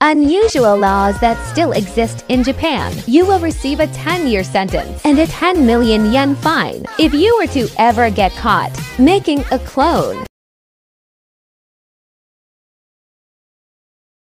Unusual laws that still exist in Japan. You will receive a 10-year sentence and a 10 million yen fine if you were to ever get caught making a clone.